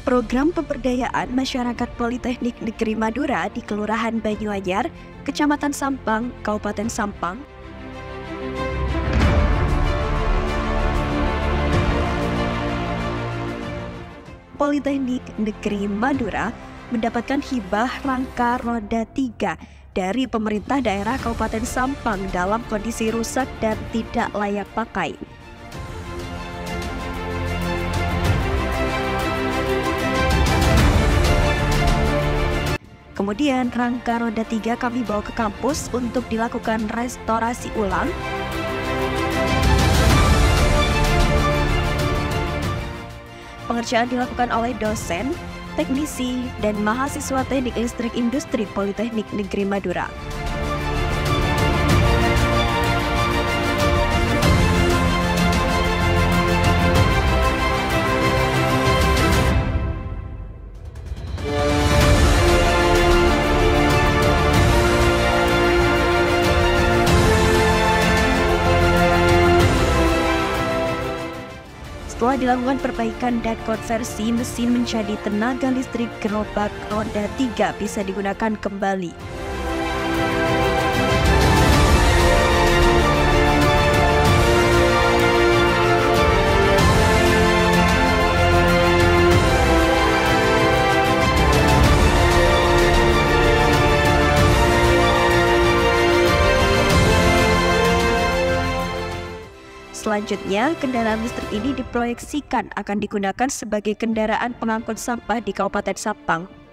Program Pemberdayaan Masyarakat Politeknik Negeri Madura di Kelurahan Banyuanyar, Kecamatan Sampang, Kabupaten Sampang, Politeknik Negeri Madura mendapatkan hibah rangka roda 3 dari pemerintah daerah Kabupaten Sampang dalam kondisi rusak dan tidak layak pakai. Kemudian rangka roda 3 kami bawa ke kampus untuk dilakukan restorasi ulang. Pengerjaan dilakukan oleh dosen, teknisi, dan mahasiswa Teknik Listrik Industri Politeknik Negeri Madura. Setelah dilakukan perbaikan dan konversi mesin menjadi tenaga listrik, gerobak roda 3 bisa digunakan kembali. Selanjutnya, kendaraan listrik ini diproyeksikan akan digunakan sebagai kendaraan pengangkut sampah di Kabupaten Sampang.